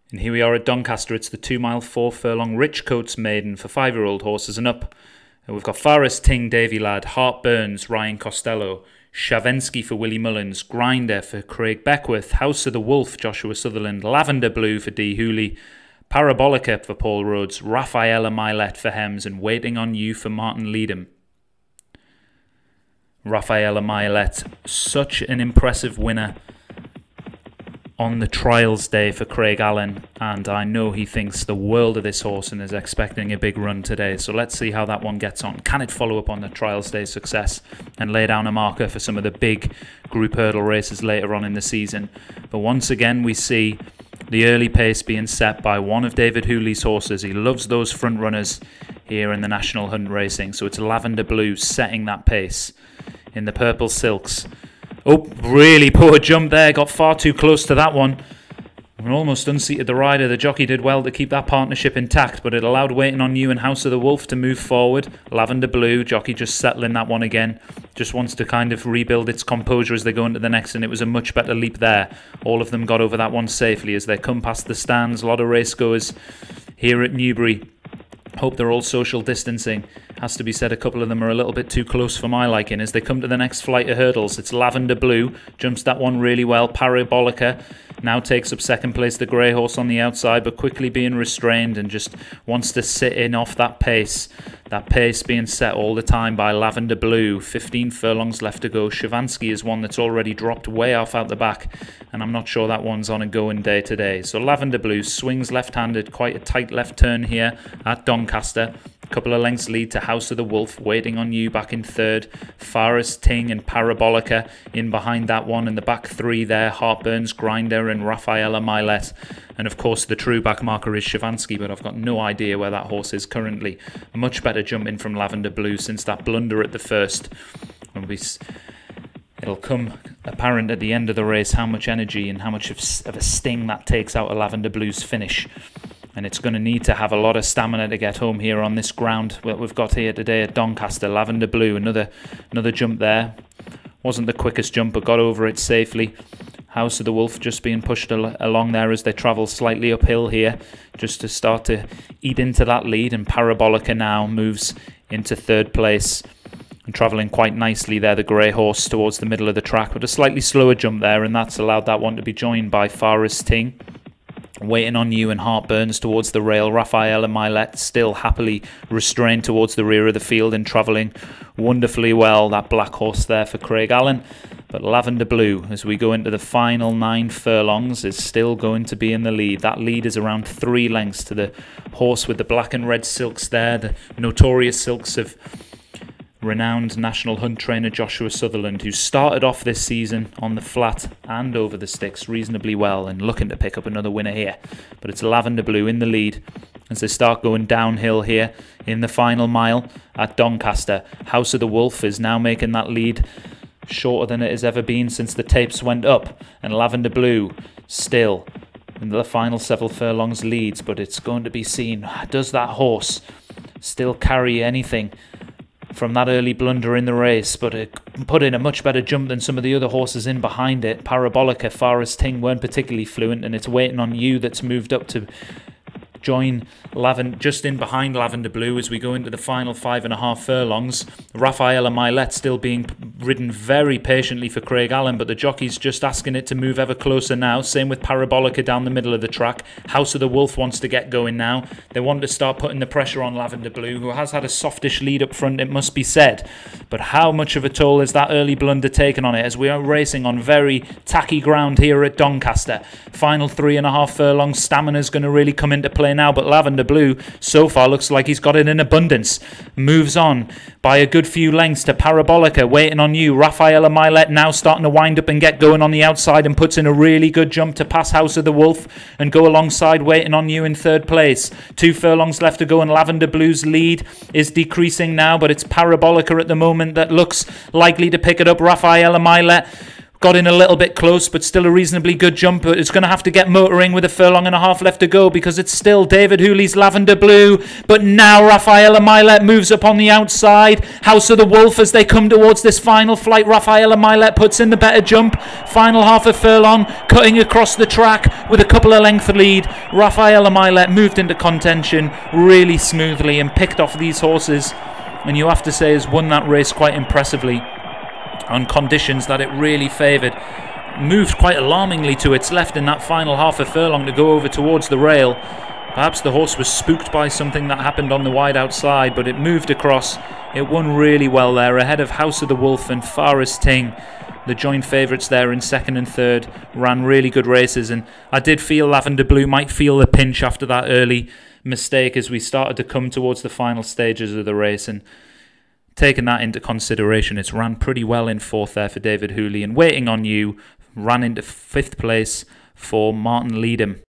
And here we are at Doncaster. It's the 2 mile 4 furlong Richcotes maiden for 5-year-old horses and up. And we've got Forest Ting, Davy Ladd, Hart Burns, Ryan Costello, Shavensky for Willie Mullins, Grinder for Craig Beckworth, House of the Wolf, Joshua Sutherland, Lavender Blue for Dee Hooley, Parabolica for Paul Rhodes, Rafaela Milet for Hems, and Waiting on You for Martin Leadham. Rafaela Milet, such an impressive winner on the trials day for Craig Allen, and I know he thinks the world of this horse and is expecting a big run today. So let's see how that one gets on. Can it follow up on the trials day success and lay down a marker for some of the big group hurdle races later on in the season? But once again we see the early pace being set by one of David Hooley's horses. He loves those front runners here in the National Hunt Racing, so it's Lavender Blue setting that pace in the purple silks. Oh, really poor jump there. Got far too close to that one. And almost unseated the rider. The jockey did well to keep that partnership intact, but it allowed Waiting on You and House of the Wolf to move forward. Lavender Blue, jockey just settling that one again. Just wants to kind of rebuild its composure as they go into the next, and it was a much better leap there. All of them got over that one safely as they come past the stands. A lot of racegoers here at Newbury. Hope they're all social distancing. Has to be said, a couple of them are a little bit too close for my liking. As they come to the next flight of hurdles, it's Lavender Blue. Jumps that one really well. Parabolica now takes up second place. The grey horse on the outside, but quickly being restrained and just wants to sit in off that pace. That pace being set all the time by Lavender Blue. 15 furlongs left to go. Shavansky is one that's already dropped way off out the back, and I'm not sure that one's on a going day today. So Lavender Blue swings left-handed, quite a tight left turn here at Doncaster. A couple of lengths lead to House of the Wolf, Waiting on You back in third. Forest Ting and Parabolica in behind that one, and the back three there, Hart Burns, Grinder and Rafaela Milet. And of course the true back marker is Shavansky, but I've got no idea where that horse is currently. Much better jumping from Lavender Blue since that blunder at the first. It'll come apparent at the end of the race how much energy and how much of a sting that takes out of Lavender Blue's finish. And it's going to need to have a lot of stamina to get home here on this ground that we've got here today at Doncaster. Lavender Blue, another jump there. Wasn't the quickest jump, but got over it safely. House of the Wolf just being pushed along there as they travel slightly uphill here, just to start to eat into that lead. And Parabolica now moves into third place and travelling quite nicely there, the grey horse, towards the middle of the track, but a slightly slower jump there, and that's allowed that one to be joined by Forest Ting. Waiting on You and Hart Burns towards the rail. Rafaela Milet still happily restrained towards the rear of the field and travelling wonderfully well. That black horse there for Craig Allen. But Lavender Blue, as we go into the final 9 furlongs, is still going to be in the lead. That lead is around 3 lengths to the horse with the black and red silks there. The notorious silks of renowned National Hunt trainer Joshua Sutherland, who started off this season on the flat and over the sticks reasonably well and looking to pick up another winner here. But it's Lavender Blue in the lead as they start going downhill here in the final mile at Doncaster. House of the Wolf is now making that lead shorter than it has ever been since the tapes went up, and Lavender Blue still in the final several furlongs leads, but it's going to be seen, does that horse still carry anything from that early blunder in the race? But it put in a much better jump than some of the other horses in behind it. Parabolica, Forest Ting weren't particularly fluent, and it's Waiting on You that's moved up to join just in behind Lavender Blue as we go into the final 5.5 furlongs. Rafaela Milet still being ridden very patiently for Craig Allen, but the jockey's just asking it to move ever closer now. Same with Parabolica down the middle of the track. House of the Wolf wants to get going now. They want to start putting the pressure on Lavender Blue, who has had a softish lead up front, it must be said. But how much of a toll is that early blunder taken on it, as we are racing on very tacky ground here at Doncaster? Final 3.5 furlongs, stamina's going to really come into play now, but Lavender Blue so far looks like he's got it in abundance. Moves on by a good few lengths to Parabolica, Waiting on You. Rafaela Milet now starting to wind up and get going on the outside and puts in a really good jump to pass House of the Wolf and go alongside Waiting on You in third place. 2 furlongs left to go, and Lavender Blue's lead is decreasing now, but it's Parabolica at the moment that looks likely to pick it up. Rafaela Milet got in a little bit close, but still a reasonably good jump. But it's going to have to get motoring with a furlong and a half left to go, because it's still David Hooley's Lavender Blue. But now Rafaela Milet moves up on the outside. House of the Wolf, as they come towards this final flight, Rafaela Milet puts in the better jump. Final half a furlong, cutting across the track with a couple of length lead. Rafaela Milet moved into contention really smoothly and picked off these horses, and you have to say has won that race quite impressively on conditions that it really favoured. Moved quite alarmingly to its left in that final half a furlong to go over towards the rail. Perhaps the horse was spooked by something that happened on the wide outside, but it moved across. It won really well there, ahead of House of the Wolf and Forest Ting. The joint favourites there in second and third ran really good races, and I did feel Lavender Blue might feel the pinch after that early mistake as we started to come towards the final stages of the race. And taking that into consideration, it's ran pretty well in fourth there for David Hooley, and Waiting on You ran into fifth place for Martin Leadham.